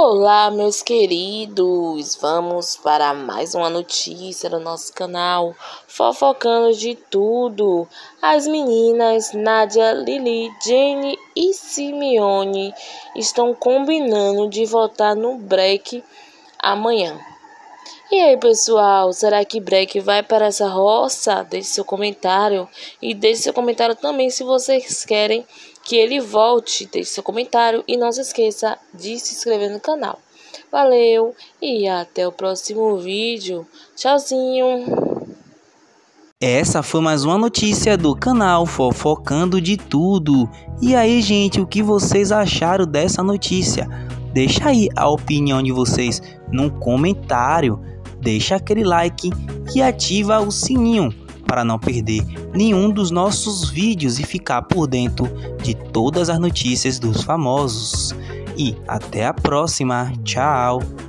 Olá, meus queridos! Vamos para mais uma notícia do nosso canal, fofocando de tudo. As meninas Nádia, Lili, Jenny e Simeone estão combinando de votar no Break amanhã. E aí, pessoal, será que Break vai para essa roça? Deixe seu comentário e deixe seu comentário também se vocês querem que ele volte. Deixe seu comentário e não se esqueça de se inscrever no canal. Valeu e até o próximo vídeo. Tchauzinho! Essa foi mais uma notícia do canal Fofocando de Tudo. E aí, gente, o que vocês acharam dessa notícia? Deixa aí a opinião de vocês no comentário. Deixa aquele like e ativa o sininho para não perder nenhum dos nossos vídeos e ficar por dentro de todas as notícias dos famosos. E até a próxima. Tchau!